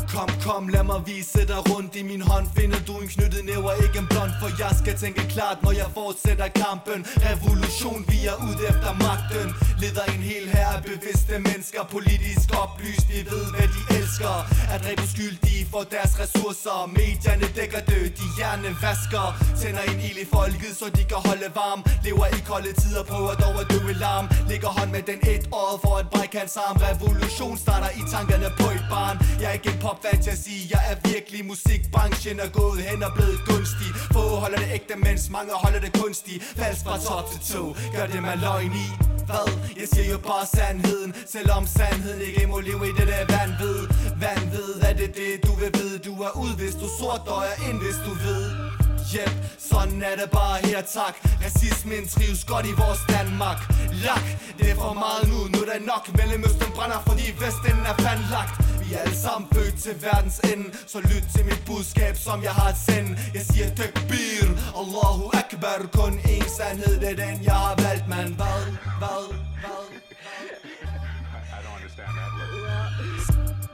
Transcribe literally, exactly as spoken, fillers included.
Kom, kom, lad mig vise dig rundt. I min hånd finder du en knyttet næv og ikke en blond. For jeg skal tænke klart, når jeg fortsætter kampen. Revolution, vi er ude efter magten. Leder en hel her af bevidste mennesker. Politisk oplyst, vi ved hvad de elsker. At dræbe uskyldige for deres ressourcer. Medierne dækker død, de hjernevasker. Tænder en ild i folket, så de kan holde varm. Lever i kolde tider, prøver dog at døve larm. Lægger hånd med den et år for at brække hans arm. Revolution starter i tankerne på et barn. Jeg er ikke en popfantasi, jeg er virkelig musikbranchen er gået hen og blevet gunstig. Få holder det ægte, mens mange holder det kunstigt. Falsk fra top til to, gør det med løgn i. Hvad? Jeg siger jo bare sandheden. Selvom sandheden ikke må leve i det der vanvid. Vanvid, er det det du vil vide? Du er ud, hvis du sort, og er ind, hvis du ved. Yep, sådan er det bare her, tak. Racismen trives godt i vores Danmark. Lak, det er for meget nu, nu er der nok. Mellemøsten brænder, fordi Vesten er fandlagt. Vi er alle sammen født til verdens ende. Så lyt til mit budskab, som jeg har at sende. Jeg siger takbir, Allahu Akbar. Kun én sandhed, det er den jeg har valgt, man. Hvad, hvad, hvad? I don't understand that.